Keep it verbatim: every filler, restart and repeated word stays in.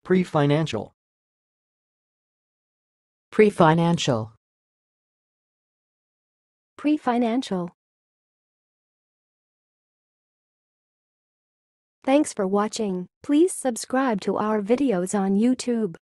Pre-financial. Prefinancial. Pre-financial. Thanks for watching. Please subscribe to our videos on YouTube.